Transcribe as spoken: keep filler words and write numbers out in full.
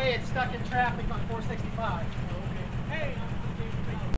way it's stuck in traffic on four sixty-five. Okay. Hey.